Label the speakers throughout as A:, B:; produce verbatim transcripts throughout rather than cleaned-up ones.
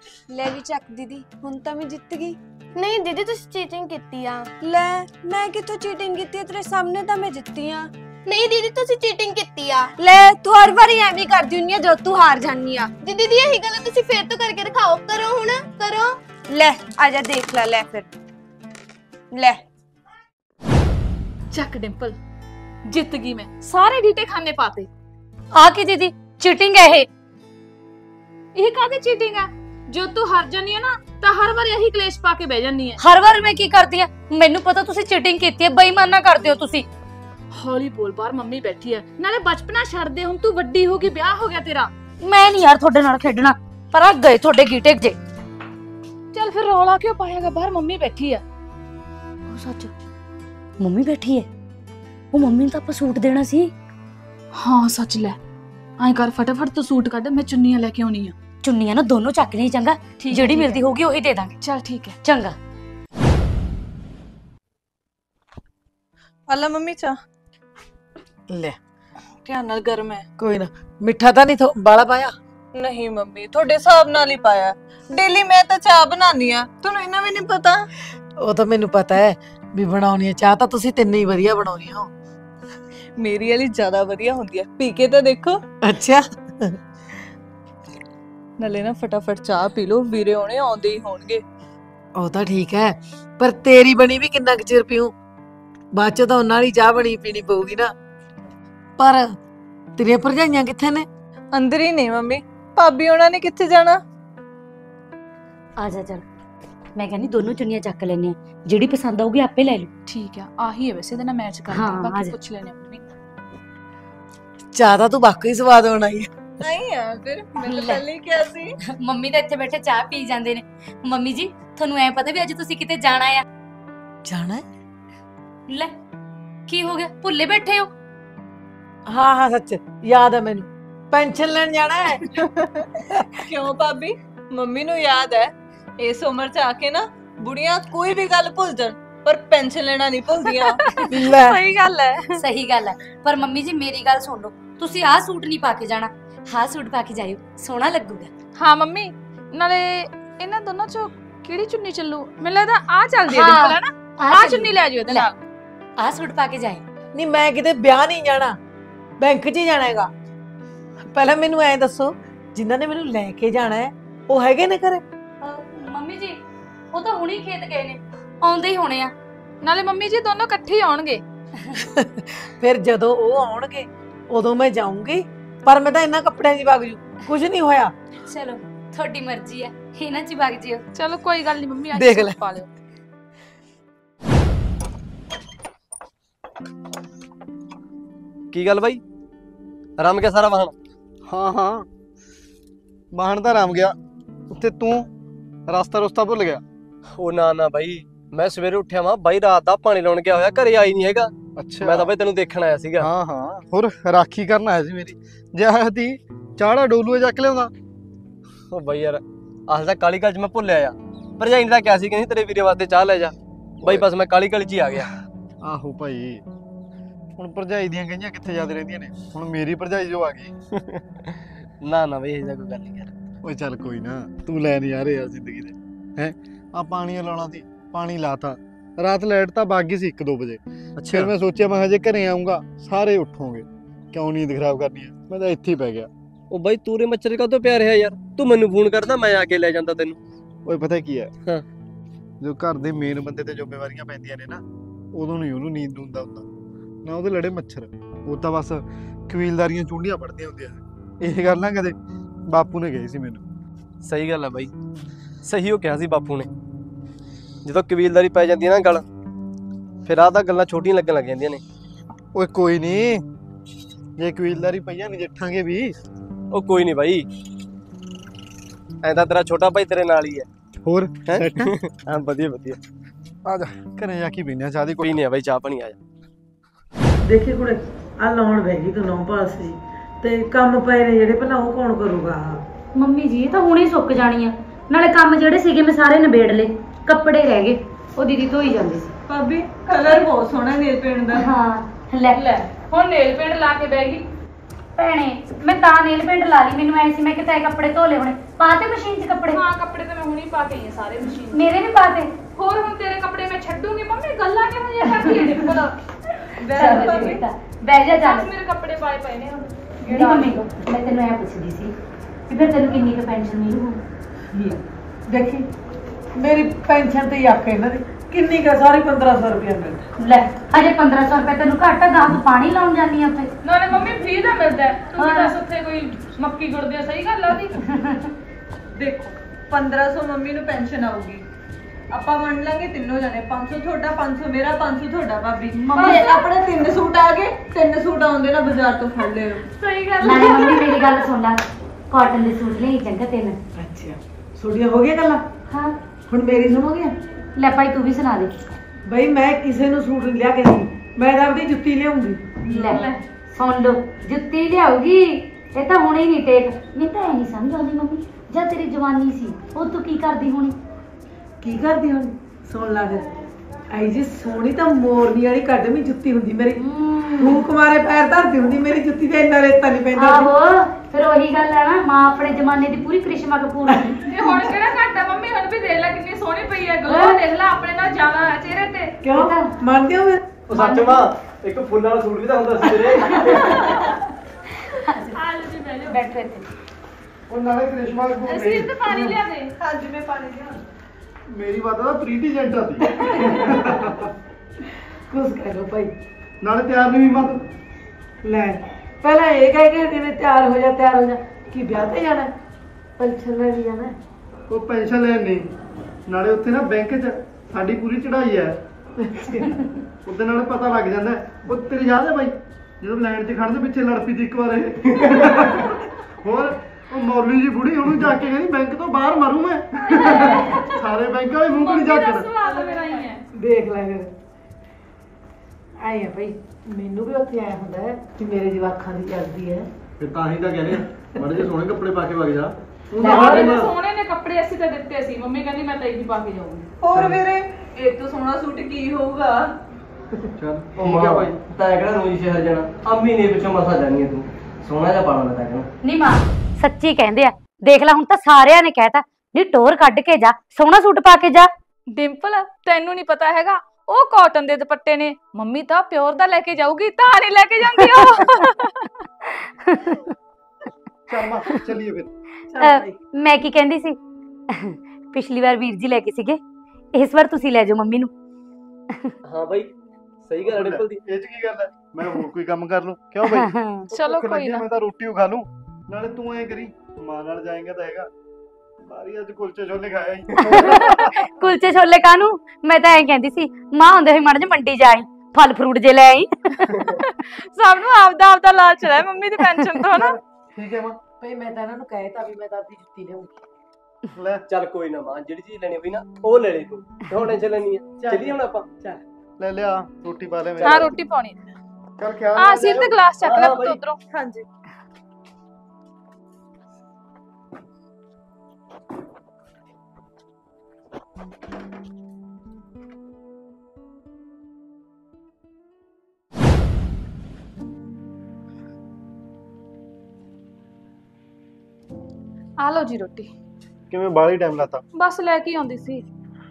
A: ले भी चक दीदी, हुण तां मैं जित गई।
B: नहीं दीदी तुसी चीटिंग कीती आ।
A: ले मैं कित्थों चीटिंग कीती है? तेरे सामने तां मैं जित्ती आ।
B: नहीं दीदी तुसी चीटिंग कीती आ।
A: ले तू हर बारी एवें करदी हुन्नी आ जो तू हार जानी आ।
B: दीदी दी यही गल तुसी फिर तो करके दिखाओ, करो हुण करो।
A: ले आजा देख ला, ले फिर ले
C: चक डिंपल, जित गई मैं, सारे गीटे खाने पाते।
D: आके दीदी चीटिंग है ये।
C: ये कादी चीटिंग है? जो तू हार जानी है ना तो हर बार यही क्लेश पा के बह जानी है।
D: हर बार मैं की करती है? मैनू पता तुसी चीटिंग कीती है, बेईमाना करदे हो तुसी।
C: हौली बोल, बाहर मम्मी बैठी है। नाले बचपना छड़ दे, हुण तू वड्डी हो गई, ब्याह हो गया तेरा।
D: मैं नहीं यार थोड़े नाल खेडना, पर आ गए थोड़े गीटे जे।
C: चल फिर रौला क्यों पाएगा? बाहर मम्मी बैठी है।
D: ओ सच मम्मी बैठी है? वो मम्मी ने तो आपको सूट देना सी।
C: हाँ सच, ले आई कर फटाफट तो सूट कट, मैं चुन्नियां लेके आनी है।
D: चुन्नियां ना दोनों चक नहीं, चंगा जेड़ी मिलती होगी वही दे दांगे।
C: चल ठीक है,
D: चंगा।
E: आला मम्मी चा
F: ले
E: ध्यान नाल गरम है।
F: कोई ना, मिठा तो नहीं थो बाला पाया?
E: नहीं मम्मी थोड़े हिसाब नाल ही पाया। डेली मैं तो चाह बनानी आ, तुहानू इना भी नहीं पता?
F: वो तो मैनू पता है भी बनाउनी है चाह, तो तुसी तिन्ने ही वधिया बनाउनी हो।
E: मेरी वाली ज्यादा वधिया होंदी है, पी के तो देखो।
F: अच्छा
E: नाले ना फटाफट चाह पी लो, वीरे होने आउंदे ही होणगे।
F: वो तो ठीक है, पर तेरी बनी भी किन्ना क चिर पीऊं? बाद चो तो उन्हां दी चाह बनी पीनी पऊगी ना। पर तेरियां भरजाइयां कित्थे ने?
E: अंदर ही नहीं मम्मी, भाभी होना ने कित्थे जाना?
D: आजा चल, मैं कहनी दोनों चुन्नियां चक लेने, जेड़ी पसंद आऊगी आपे ले लो।
C: ठीक है, आही है वैसे ना मैच कर।
D: हाँ,
C: बाकी पूछ लेने मम्मी।
F: चाह तो तू वाकई स्वाद होना ही है।
E: नहीं यार फिर मैं तो पहले ही क्या सी।
D: मम्मी तो इत्थे बैठे चाह पी जांदे ने। मम्मी जी थानू ऐ पता भी अज तुसी किते जाना है?
F: जाना है?
D: ले की हो गया, भुल्ले बैठे हो?
F: हाँ हाँ सच याद है मैनू, पेंशन लेन जाना है।
E: क्यों भाभी, मम्मी नू याद है इस उम्र च आके ना बुढ़ियां कोई भी गल भुल जान पर पेंशन लेना नहीं भुलदियां।
C: सही गल है,
D: सही गल है। पर मम्मी जी मेरी गल सुन लो, तुसी आ सूट नहीं पा के जाना, हा सूट पा के जाइयो, सोहना लगूगा।
C: हाँ मम्मी, नाले इन्हां दोनों चो किहड़ी चुन्नी चलू? मैनूं लगदा आ चलदी है
D: हाँ,
C: डिंपल, है ना? आ चुन्नी ले जियो इहदे नाल।
D: आ सूट पा के जाए।
F: नहीं मैं किते ब्याह नहीं जाना, बैंक च ही जाना हैगा। पहले मैनू ऐ दसो जिन्हां ने मैनू लेके जाना है वो हैगे ने घरे?
D: मम्मी जी वो तो हुणी खेत गए ने, आउंदे ही होने आ।
C: नाले मम्मी जी दोनों इकट्ठे ही आउणगे।
F: फिर जदों वो आउणगे उदों मैं जाऊंगी, पर मैं तो इन्हां कपड़ियां च वग जू, कुछ नहीं होया।
D: चलो थोड़ी मर्जी है, इन्हां च वग जियो।
C: चलो कोई गल नहीं मम्मी, आज
F: देख ले।
C: पा लियो।
G: की गल भाई, रम गया सारा वाहन?
H: हाँ हाँ वाहन तो रम गया, ते तू रास्ता रुस्ता भुल गया?
G: ओ ना ना भाई, मैं सवेरे उठिया वा भाई, रात दा पानी लाउण गया होया, घरे आई नहीं हैगा।
H: अच्छा
G: मैं तो भाई तेनू देखण आया सीगा।
H: हाँ हाँ होर राखी करन आया सी मेरी, जे आया ती चाड़ा डोलूए चक लिआउंदा।
G: ओ भाई यार अस तां काली गल च मैं भुल्लिया आ, भरजाई ने तां किहा सी कहंदी तेरे वीरे वास्ते चाह ले जा, भाई बस मैं काली गल च ही आ गया।
H: आहो भाई हुण भरजाई दियां कहियां कित्थे याद रहिंदियां ने, हुण मेरी भरजाई जो आ गई।
G: ना ना भाई इहदा कोई गल नहीं यार।
H: ओए चल कोई ना, तू लै नज़ारे आ जिंदगी दे हैं। आ पानी लाउणा सी, पानी लाता, रात लाइट तां भाग गई सी एक दो बजे।
G: अच्छा
H: फिर मैं सोचा मैं हजे घरे आऊंगा सारे उठोगे, क्यों नींद खराब करनी है, मैं तो इत्थे ही पै गया।
G: ओ भाई तूरे मच्छर का तो प्यार है यार, तू मैनू फोन करदा मैं आके ले जांदा तेनू।
H: ओए पता की है,
G: हाँ।
H: जो घर दे मेन बंदे ते जिम्मेवारियां पैंदियां ने ना, उदों नहीं ਉਹਨੂੰ नींद ਹੁੰਦਾ ਹੁੰਦਾ ना ਉਹਦੇ ਲੜੇ ਮੱਛਰ, ਉਹ ਤਾਂ ਬਸ ਕਬੀਲਦਾਰੀਆਂ ਚੁੰਡੀਆਂ ਪੜਦੀਆਂ ਹੁੰਦੀਆਂ। ਇਹ ਗੱਲ ਨਾ ਕਦੇ ਬਾਪੂ ਨੇ ਕਹੀ ਸੀ ਮੈਨੂੰ।
G: ਸਹੀ ਗੱਲ ਹੈ ਬਾਈ, ਸਹੀ ਉਹ ਕਿਹਾ ਸੀ ਬਾਪੂ ਨੇ। ਜਦੋਂ ਕਬੀਲਦਾਰੀ ਪੈ ਜਾਂਦੀ ਹੈ ਨਾ ਗੱਲ, ਫਿਰ ਆਹ ਤਾਂ ਗੱਲਾਂ ਛੋਟੀਆਂ ਲੱਗਣ ਲੱਗ ਜਾਂਦੀਆਂ ਨੇ।
H: ਓਏ ਕੋਈ ਨਹੀਂ, ਜੇ ਕਬੀਲਦਾਰੀ ਪਈਆਂ ਨਜਿੱਠਾਂਗੇ ਵੀ।
G: ਉਹ ਕੋਈ ਨਹੀਂ ਬਾਈ, ਐਂ ਤਾਂ ਤੇਰਾ ਛੋਟਾ ਭਾਈ ਤੇਰੇ ਨਾਲ ਹੀ ਹੈ।
H: ਹੋਰ ਸੈਟ
G: ਹਾਂ ਵਧੀਆ ਵਧੀਆ।
H: ਆ ਜਾ ਘਰੇ ਜਾ ਕੇ ਪੀਨੇ ਆ ਚਾਹ ਦੀ ਕੋਈ
G: ਪੀਨੇ ਆ ਬਾਈ ਚਾਹ ਪਾਣੀ, ਆ ਜਾ।
F: देखी कुड़े आ लाउण बह गई तू नौ पासे ते काम पए ने जेड़े भला वो कौन करूगा?
D: मम्मी जी ये तो हुणे सुक जानी है, नाले काम जेड़े सीगे मैं सारे निबेड़ ले, कपड़े रह गए ओ दीदी धोई जांदी सी।
E: भाभी कलर बहुत सोहना नेल पेंट दा।
D: हाँ ले ले हुण नेल पेंट ला के बैठ गई। ਭੈਣੇ ਮੈਂ ਤਾਂ ਨੇਲ ਪੇਂਟ ਲਾ ਲਈ, ਮੈਨੂੰ ਐ ਸੀ ਮੈਂ ਕਿਤੇ ਕੱਪੜੇ ਧੋ ਲਏ ਹੋਣੇ। ਪਾਤੇ ਮਸ਼ੀਨ 'ਚ ਕੱਪੜੇ?
C: ਹਾਂ ਕੱਪੜੇ ਤਾਂ ਮੈਂ ਹੁਣੀ ਪਾ ਕੇ ਆਈ ਆ ਸਾਰੇ ਮਸ਼ੀਨ।
D: ਮੇਰੇ ਵੀ ਪਾਤੇ?
C: ਹੋਰ ਹੁਣ ਤੇਰੇ ਕੱਪੜੇ ਮੈਂ ਛੱਡੂਗੀ ਮੰਮੀ, ਗੱਲਾਂ ਕਿਹੋ ਜਿਹੀਆਂ ਕਰਦੀ ਹੈ ਡਿੰਪਲ।
D: ਚੱਲ ਜੀ ਬੇਟਾ ਬਹਿ ਜਾ ਚੱਲ।
C: ਮੇਰੇ ਕੱਪੜੇ ਪਾਏ ਪਏ ਨੇ ਹੁਣ।
D: ਨਹੀਂ ਮੰਮੀ ਮੈਂ ਤੈਨੂੰ ਐ ਪੁੱਛਦੀ ਸੀ ਕਿ ਫਿਰ ਤੈਨੂੰ ਕਿੰਨੀ ਕੁ ਪੈਨਸ਼ਨ ਮਿਲੂ?
F: ਦੇਖੀ ਮੇਰੀ ਪੈਨਸ਼ਨ ਤੇ ਹੀ ਆਖੇ ਇਹਨਾਂ ਦੀ ਕਿੰਨੀ ਕਾ ਸਾਰੀ ਪੰਦਰਾਂ ਸੌ ਰੁਪਏ ਮਿਲਦਾ।
D: ਲੈ ਅਜੇ ਪੰਦਰਾਂ ਸੌ ਰੁਪਏ ਤੈਨੂੰ ਘੱਟ ਆ, ਦਸ ਤੂੰ ਪਾਣੀ ਲਾਉਣ ਜਾਂਦੀ ਆ ਉੱਥੇ।
C: ਨਾਲੇ ਮੰਮੀ ਫ੍ਰੀ ਦਾ ਮਿਲਦਾ ਹੈ, ਤੂੰ
D: ਹਾਂ।
C: ਵੀ ਦੱਸ ਉੱਥੇ ਕੋਈ ਮੱਕੀ ਗੁੜਦੇ ਆ, ਸਹੀ ਗੱਲ ਆ ਦੀ।
E: ਦੇਖੋ ਪੰਦਰਾਂ ਸੌ ਮੰਮੀ ਨੂੰ ਪੈਨਸ਼ਨ ਆਊਗੀ, ਆਪਾਂ ਵੰਡ ਲਾਂਗੇ ਤਿੰਨੋਂ ਜਣੇ, ਪੰਜ ਸੌ ਤੁਹਾਡਾ, ਪੰਜ ਸੌ ਮੇਰਾ, ਪੰਜ ਸੌ ਤੁਹਾਡਾ ਭਾਬੀ। ਤੇ ਆਪਣੇ ਤਿੰਨ ਸੂਟ ਆ ਗਏ, ਤਿੰਨ ਸੂਟ ਆਉਂਦੇ ਨਾ ਬਾਜ਼ਾਰ ਤੋਂ ਫੜ ਲਿਓ।
C: ਸਹੀ ਗੱਲ
D: ਨਾਲੇ ਮੰਮੀ ਮੇਰੀ ਗੱਲ ਸੁਣ ਲੈ, ਕਾਟਨ ਦੇ ਸੂਟ ਲਈ ਚੰਗਾ ਤਿੰਨ।
F: ਅੱਛਾ ਛੋੜੀਆਂ ਹੋ ਗਈਆਂ ਗੱਲਾਂ,
D: ਹਾਂ
F: ਹੁਣ ਮੇਰੀ ਸੁਣੋਗੇ?
D: ਲੈ ਭਾਈ ਤੂੰ ਵੀ ਸੁਣਾ ਦੇ।
F: ਬਈ ਮੈਂ ਕਿਸੇ ਨੂੰ ਸੂਟ ਨਹੀਂ ਲਿਆ ਕੇ ਦੇਣੀ, ਮੈਂ ਤਾਂ ਆਪਣੀ ਜੁੱਤੀ ਲਿਆਉਂਗੀ।
D: ਲੈ ਸੁਣ ਲੋ, ਜੁੱਤੀ ਲਿਆਉਗੀ ਇਹ ਤਾਂ ਹੁਣੇ ਹੀ ਨਹੀਂ ਟੇਕ। ਨਹੀਂ ਤਾਂ ਇਹ ਨਹੀਂ ਸਮਝ ਆਉਂਦੀ ਮੰਮੀ, ਜਦ ਤੇਰੀ ਜਵਾਨੀ ਸੀ ਉਹ ਤੂੰ ਕੀ ਕਰਦੀ ਹੋਣੀ?
F: ਕੀ ਕਰਦੀ ਹੁਣ ਸੁਣ ਲਾ ਫਿਰ, ਆਈ ਜੀ ਸੋਹਣੀ ਤਾਂ ਮੋਰਨੀ ਵਾਲੀ ਕੱਢਵੀਂ ਜੁੱਤੀ ਹੁੰਦੀ ਮੇਰੀ, ਫੂਕ ਮਾਰੇ ਪੈਰ ਧਰਦੀ ਹੁੰਦੀ ਮੇਰੀ ਜੁੱਤੀ ਤੇ ਇੰਨਾ ਰੇਤਾ ਨਹੀਂ ਪੈਂਦਾ ਸੀ।
D: ਆਹੋ ਫਿਰ ਉਹੀ ਗੱਲ ਹੈ ਨਾ, ਮਾਂ ਆਪਣੇ ਜ਼ਮਾਨੇ ਦੀ ਪੂਰੀ ਕ੍ਰਿਸ਼ਮਾ ਕਪੂਰ ਸੀ।
C: ਇਹ ਹੁਣ ਕਿਹੜਾ ਘੱਟ ਆ ਮੰਮੀ, ਹੁਣ ਵੀ ਦੇਖ ਲੈ ਕਿੰਨੀ ਸੋਹਣੀ ਪਈ ਹੈ, ਗਲੋ ਦੇਖ ਲੈ ਆਪਣੇ ਨਾਲ ਜ਼ਿਆਦਾ ਹੈ ਚਿਹਰੇ ਤੇ।
F: ਕਿਉਂ ਮੰਨਦੇ ਹੋ ਫਿਰ?
G: ਉਹ ਸੱਚ ਮਾਂ ਇੱਕ ਫੁੱਲ ਵਾਲਾ ਸੂਟ ਵੀ ਤਾਂ ਹੁੰਦਾ ਸੀ ਤੇਰੇ।
C: ਆ ਲਓ ਜੀ ਬਹਿ ਜਾਓ।
D: ਬੈਠੋ ਇੱਥੇ।
H: ਉਹ ਨਾਲੇ ਕ੍ਰਿਸ਼ਮਾ ਕਪੂਰ
C: ਅਸੀਂ
H: ਨਹੀਂ,
C: ਤੇ ਪਾਣੀ ਲਿਆ ਦੇ।
E: ਹਾਂਜੀ ਮੈਂ ਪਾਣੀ ਲਿਆ।
H: ਮੇਰੀ ਬਾਤ ਦਾ ਪ੍ਰੀਤੀ ਜੈਂਟਾ ਸੀ।
F: ਕੁਛ ਕਹਿ ਲੋ ਭਾਈ,
H: ਨਾਲੇ ਤਿਆਰ ਨਹੀਂ ਵੀ ਮਤ
F: ਲੈ ਪਹਿਲਾਂ ਇਹ ਕਹਿ ਕੇ ਕਿਵੇਂ ਤਿਆਰ ਹੋ ਜਾ ਤਿਆਰ ਹੋ ਜਾ, ਕੀ ਵਿਆਹ ਤੇ ਜਾਣਾ? ਪੈਨਸ਼ਨ ਲੈ ਕੇ ਜਾਣਾ?
H: ਉਹ ਪੈਨਸ਼ਨ ਲੈਣ ਨਹੀਂ, ਨਾਲੇ ਉੱਥੇ ਨਾ ਬੈਂਕ 'ਚ ਸਾਡੀ ਪੂਰੀ ਚੜਾਈ ਹੈ, ਉਹਦੇ ਨਾਲ ਪਤਾ ਲੱਗ ਜਾਂਦਾ। ਉਹ ਤੇਰੀ ਯਾਦ ਹੈ ਬਾਈ ਜਦੋਂ ਲਾਈਨ 'ਚ ਖੜਦੇ ਪਿੱਛੇ ਲੜ ਪਈ ਸੀ ਇੱਕ ਵਾਰ ਇਹ। ਹੋਰ ਉਹ ਮੌਲੀ ਜੀ ਬੁੜੀ ਉਹਨੂੰ ਜਾ ਕੇ ਕਹਿੰਦੀ ਬੈਂਕ ਤੋਂ ਬਾਹਰ ਮਾਰੂ ਮੈਂ। ਸਾਰੇ ਬੈਂਕ ਵਾਲੇ ਮੂੰਹ ਨਹੀਂ
C: ਮੰਮੀ ਦਾ
H: ਜਾਕਣਾ।
C: ਸਵਾਲ ਮੇਰਾ ਹੀ ਹੈ।
F: ਦੇਖ ਲੈ ਫਿਰ ਆਏ ਆ ਭਾਈ, ਮੈਨੂੰ ਵੀ ਉੱਥੇ ਆਇਆ ਹੁੰਦਾ ਹੈ ਕਿ ਮੇਰੇ ਜਵਾਕਾਂ ਦੀ ਚੱਲਦੀ ਹੈ।
H: ਫਿਰ ਤਾਂ ਹੀ ਤਾਂ ਕਹਿ ਰਹੇ ਬੜੇ ਜਿਹੇ ਸੋਹਣੇ ਕੱਪੜੇ ਪਾ ਕੇ ਵਗ ਜਾ।
C: ਸਾਰੇ ਤਾਂ ਸੋਹਣੇ ਨੇ ਕੱਪੜੇ, ਅਸੀਂ ਤਾਂ ਦਿੱਤੇ ਸੀ, ਮੰਮੀ ਕਹਿੰਦੀ ਮੈਂ ਤਾਂ ਇਹੀ ਪਾ ਕੇ ਜਾਊਂਗੀ।
E: ਹੋਰ ਵੀਰੇ ਇਹ ਤੋਂ ਸੋਹਣਾ ਸੂਟ ਕੀ ਹੋਊਗਾ?
H: ਚੱਲ
G: ਠੀਕ ਆ ਭਾਈ, ਤਾਂ ਕਿਹੜਾ ਰੋਜ਼ ਸ਼ਹਿਰ ਜਾਣਾ, ਅੰਮੀ ਨੇ ਪਿੱਛੋਂ ਮਸਾ ਜਾਣੀ ਤੂੰ ਸੋਹਣਾ ਜਿਹਾ ਪਾਣਾ ਤਾਂ ਕਹਿੰਦਾ।
D: ਨਹੀਂ ਮਾਂ ਸੱਚੀ ਕਹਿੰਦੇ ਆ, ਦੇਖ ਲੈ ਹੁਣ ਤਾਂ ਸਾਰਿਆਂ ਨੇ ਕਹਿਤਾ ਨੀ ਟੋਰ ਕੱਢ ਕੇ ਜਾ, ਸੋਹਣਾ ਸੂਟ ਪਾ ਕੇ ਜਾ।
C: ਡਿੰਪਲ ਤੈਨੂੰ ਨਹੀਂ ਪਤਾ ਹੈਗਾ, ਉਹ ਕਾਟਨ ਦੇ ਦੁਪੱਟੇ ਨੇ, ਮੰਮੀ ਤਾਂ ਪਿਓਰ ਦਾ ਲੈ ਕੇ ਜਾਊਗੀ, ਤਾਂ ਨਹੀਂ ਲੈ ਕੇ ਜਾਂਦੀ ਉਹ।
H: ਚੱਲ ਮਾਂ ਚੱਲੀਏ ਫਿਰ।
D: ਅਹ, ਮੈਂ ਕੀ ਕਹਿੰਦੀ ਸੀ, ਪਿਛਲੀ ਵਾਰ ਵੀਰ ਜੀ ਲੈ ਕੇ ਸੀਗੇ, ਇਸ ਵਾਰ ਤੁਸੀਂ ਲੈ ਜਾਓ ਮੰਮੀ ਨੂੰ।
G: ਹਾਂ ਬਾਈ ਸਹੀ ਗੱਲ ਹੈ ਡਿੰਪਲ ਦੀ।
H: ਇਹ 'ਚ ਕੀ ਗੱਲ ਹੈ, ਮੈਂ ਹੋਰ ਕੋਈ ਕੰਮ ਕਰ ਲੂੰ ਕਿਉਂ ਬਾਈ?
C: ਚਲੋ
H: ਭੁੱਖ
C: ਕੋਈ
H: ਲੱਗੀ ਆ,
C: ਨਾ।
H: ਮੈਂ ਤਾਂ ਰੋਟੀ ਓ ਖਾ ਲੂੰ। ਨਾਲੇ ਤੂੰ ਐਂ ਕਰੀ ਮਾਂ ਨਾਲ ਜਾਏਂਗਾ ਤਾਂ ਹੈਗਾ, ਬਾਰੀ ਅੱਜ ਕੁਲਚੇ ਛੋਲੇ ਖਾਇਆ ਹੀ।
D: ਕੁਲਚੇ ਛੋਲੇ ਕਾਹਨੂੰ, ਮੈਂ ਤਾਂ ਐਂ ਕਹਿੰਦੀ ਸੀ ਮਾਂ ਹੁੰਦੇ ਹੋਏ ਮਾੜਾ ਜਿਹਾ ਮੰਡੀ ਜਾਈ, ਫਲ ਫਰੂਟ ਜੇ ਲੈ ਆਈ।
C: ਸਭ ਨੂੰ ਆਪਦਾ ਆਪਦਾ ਲਾਲਚ ਹੈ ਮੰਮੀ ਦੀ ਪੈਨਸ਼ਨ ਤੋਂ ਨਾ।
H: ਠੀਕ ਹੈ ਮਾਂ।
F: ਭਾਈ ਮੈਂ ਤਾਂ ਇਹਨਾਂ ਨੂੰ ਕਹਿਤਾ ਵੀ ਮੈਂ ਤਾਂ ਆਪਣੀ ਜੁੱਤੀ ਲਿਆਉਂਗੀ।
H: ਲੈ
G: ਚੱਲ ਕੋਈ ਨਾ ਮਾਂ, ਜਿਹੜੀ ਚੀਜ਼ ਲੈਣੀ ਹੋਈ ਨਾ ਉਹ ਲੈ ਲੈ ਤੂੰ, ਹੁਣ ਟੈਨਸ਼ਨ ਲੈਣੀ ਹੈ। ਚੱਲੀਏ ਹੁਣ ਆਪਾਂ। ਚੱਲ
H: ਲੈ ਲਿਆ ਰੋਟੀ ਪਾ ਲੈ
C: ਹਾਂ ਰੋਟੀ ਪਾਉਣੀ।
H: ਕਰ ਖਿਆਲ
C: ਆ ਸਿਰ ਤੇ ਗਲਾਸ ਚੱਕ ਲੈ
G: ਹਾਂ
C: ਪੁੱਤ
G: ਬਾਈ।
C: ਉਧਰੋਂ।
E: ਹਾਂਜੀ
C: ਆ ਲਓ ਜੀ ਰੋਟੀ।
H: ਕਿਵੇਂ ਬਾਹਲੀ ਟਾਈਮ ਲਾਤਾ?
C: ਬਸ ਲੈ ਕੇ ਆਉਂਦੀ ਸੀ।